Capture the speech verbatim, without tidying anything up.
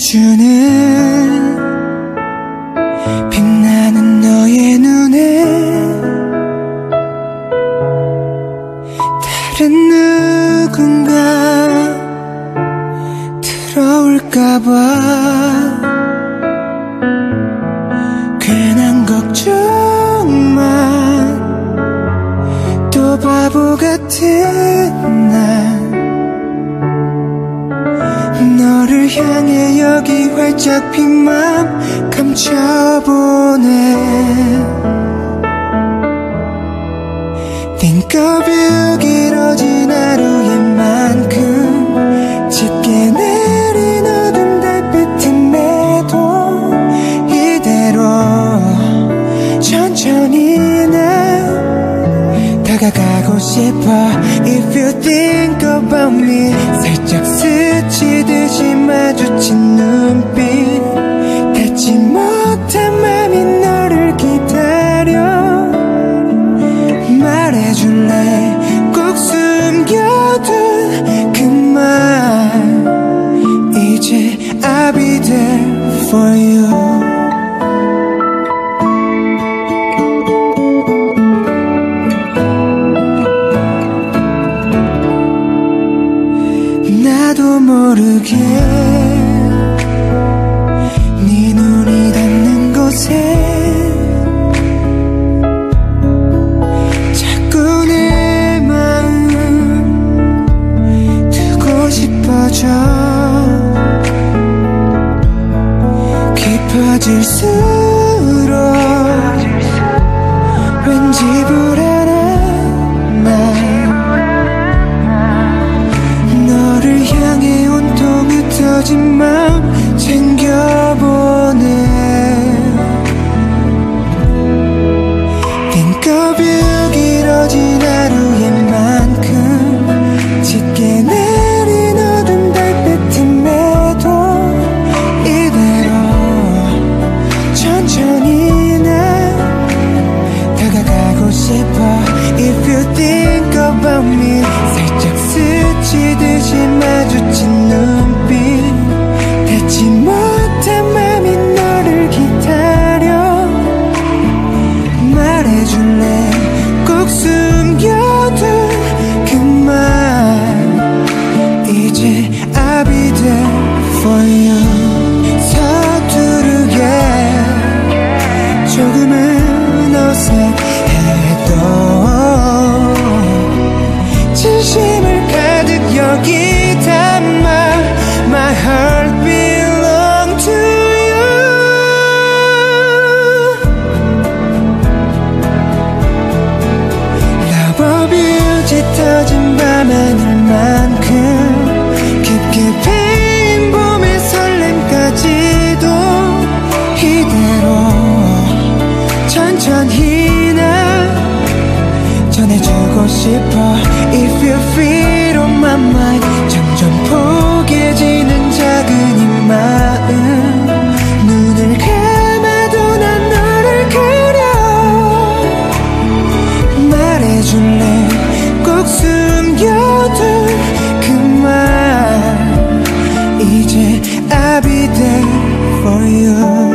비춰주는 빛나는 너의 눈에 다른 누군가 들어올까봐 괜한 걱정만 또 바보 같은 난 너를 향해 여기 활짝 핀 맘 감춰보네. Think of you 길어진 하루의 만큼 짙게 내린 어둠 달빛임에도 이대로 천천히 난 다가가고 싶어. If you think about me 살짝 스치듯이 마주친 눈빛 닿지 못한 맘이 너를 기다려. 말해줄래 꼭 숨겨둔 그 말 이제 I'll be there for you. 나도 모르게 네 눈이 닿는 곳에 자꾸 내 마음 두고 싶어져. 깊어질수록 왠지 불안한 날 너를 향해 온통 흩어진 맘 챙겨보네. Think of you 길어진 하루의 만큼 짙게 내린 어둠 달빛임에도 이대로 천천히 난 다가가고 싶어. If you think about me 살짝 스치듯이 마주친 눈빛 닿지 못한 맘이 너를 기다려. 말해줄래 꼭 숨겨둔 그 말 이제 I'll be there for you. 서투르게 조금은 어색해도 진심을 가득 여기 담아 My heart belong to you. Love of you 짙어진 밤하늘만큼 깊게 패인 봄의 설렘까지도 이대로 천천히 나 전해주고 싶어. If you feel on my mind 점점 포개지는 작은 이 마음 눈을 감아도 난 너를 그려. 말해줄래 꼭 숨겨둔 그 말 이제 I'll be there for you.